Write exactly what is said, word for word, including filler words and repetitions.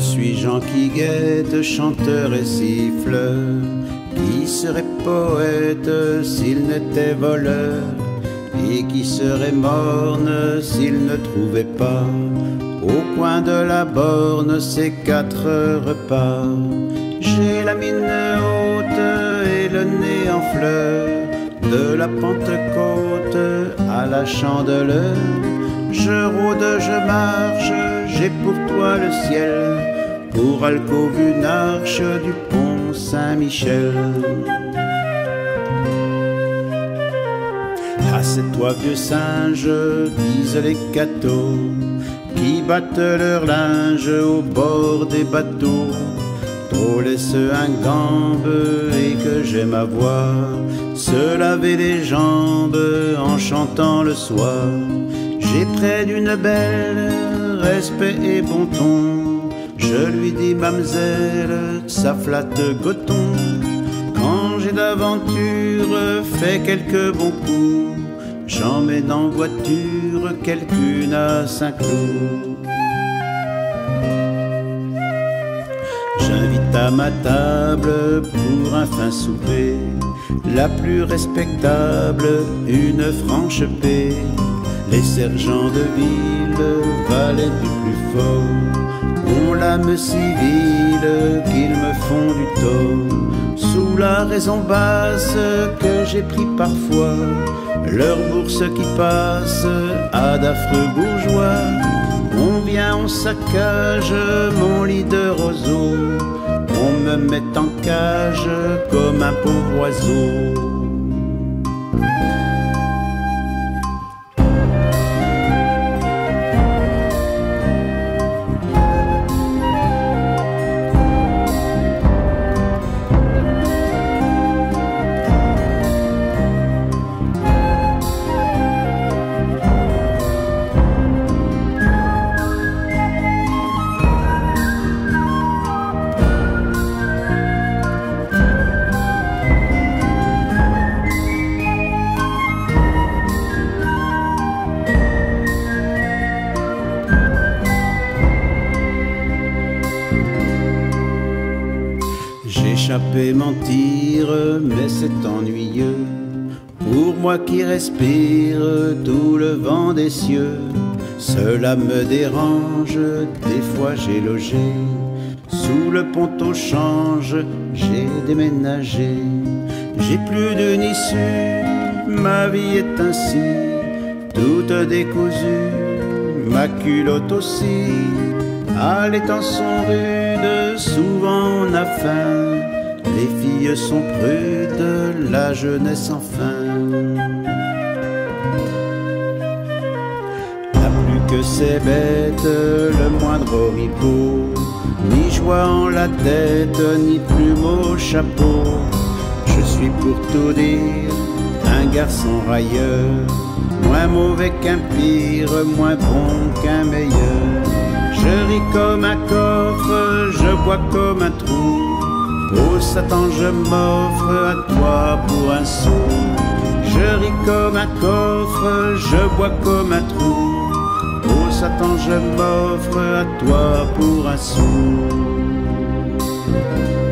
suis Jean qui guette, chanteur et siffleur, qui serait poète s'il n'était voleur, et qui serait morne s'il ne trouvait pas au coin de la borne ses quatre repas. J'ai la mine haute et le nez en fleur, de la Pentecôte à la Chandeleur. Je rôde, je marche, j'ai pour toi le ciel, pour alcôve une arche du pont Saint-Michel. Ah, c'est toi vieux singe, disent les cathos, qui battent leur linge au bord des bateaux. Trop laisse un gambe et que j'aime à voir se laver les jambes en chantant le soir. J'ai près d'une belle respect et bon ton, je lui dis mamzelle, ça flatte goton. Quand j'ai d'aventure fait quelques bons coups, j'emmène en voiture quelqu'une à Saint-Cloud. J'invite à ma table pour un fin souper la plus respectable, une franche paix. Les sergents de ville, valets du plus fort, ont l'âme civile qu'ils me font du tort. Sous la raison basse que j'ai pris parfois, leur bourse qui passe à d'affreux bourgeois. On vient, on saccage mon lit de roseau, on me met en cage comme un pauvre oiseau. Échapper, mentir, mais c'est ennuyeux pour moi qui respire tout le vent des cieux. Cela me dérange, des fois j'ai logé sous le pont au change, j'ai déménagé. J'ai plus d'une issue, ma vie est ainsi, toute décousue, ma culotte aussi. Ah, les temps sont rudes, souvent on a faim, les filles sont prudes, la jeunesse enfin. N'a plus que ces bêtes, le moindre oripeau, ni joie en la tête, ni plume au chapeau. Je suis pour tout dire un garçon railleur, moins mauvais qu'un pire, moins bon qu'un meilleur. Je ris comme un coffre, je bois comme un trou. Oh Satan, je m'offre à toi pour un sou. Je ris comme un coffre, je bois comme un trou. Oh Satan, je m'offre à toi pour un sou.